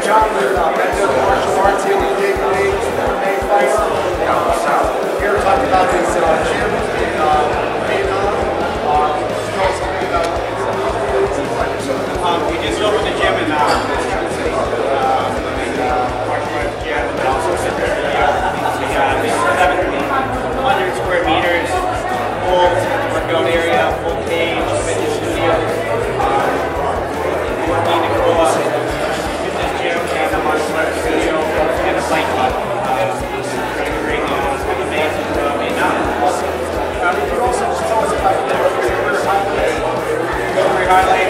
John with Menne Martial Arts here with David Page, MMA fighter. Here to talk about his gym in Vietnam. Tell us something about we just opened the gym in martial arts gym, but also we got 700 square meters, full workout area, full cage, fitness studio. Working to go up fitness gym and a martial arts studio and a fight club. Trying to bring MMA to Vietnam. Could you also tell us about your career highlights? Career highlight.